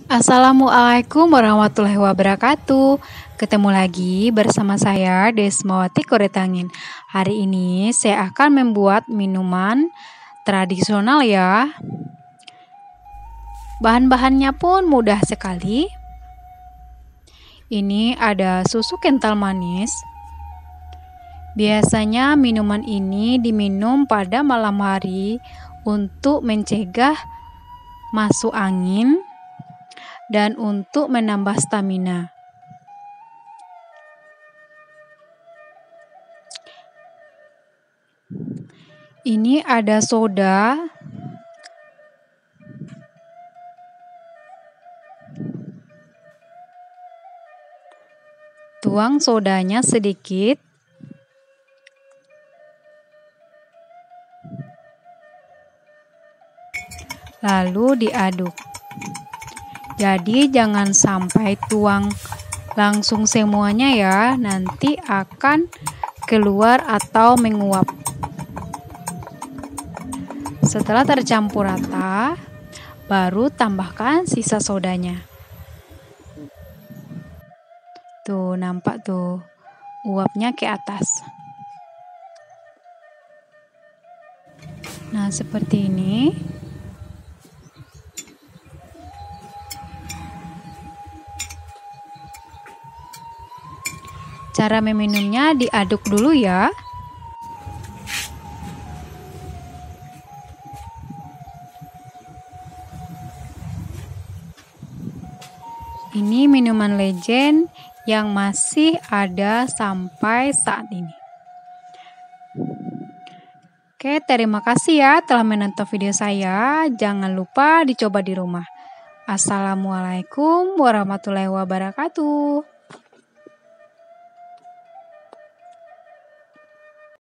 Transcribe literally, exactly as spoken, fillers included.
Assalamualaikum warahmatullahi wabarakatuh. Ketemu lagi bersama saya Desmawati Koretangin. Hari ini saya akan membuat minuman tradisional ya. Bahan-bahannya pun mudah sekali. Ini ada susu kental manis. Biasanya minuman ini diminum pada malam hari untuk mencegah masuk angin dan untuk menambah stamina. Ini ada soda, tuang sodanya sedikit, lalu diaduk. Jadi jangan sampai tuang langsung semuanya ya, nanti akan keluar atau menguap. Setelah tercampur rata, baru tambahkan sisa sodanya. Tuh, nampak tuh uapnya ke atas. Nah, seperti ini. Cara meminumnya diaduk dulu ya. Ini minuman legend yang masih ada sampai saat ini. Oke, terima kasih ya telah menonton video saya. Jangan lupa dicoba di rumah. Assalamualaikum warahmatullahi wabarakatuh.